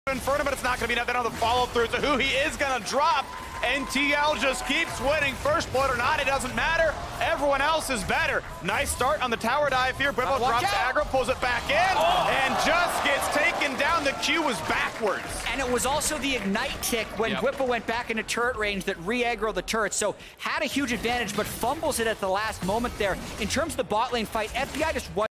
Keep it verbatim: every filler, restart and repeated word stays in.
Inferno, but it's not going to be nothing on the follow-through to who he is going to drop. N T L just keeps winning. First blood or not, it doesn't matter. Everyone else is better. Nice start on the tower dive here. Bwipo uh, drops aggro, pulls it back in, oh. and just gets taken down. The Q was backwards. And it was also the ignite tick when yep. Bwipo went back into turret range that re-aggroed the turret. So had a huge advantage, but fumbles it at the last moment there. In terms of the bot lane fight, F B I just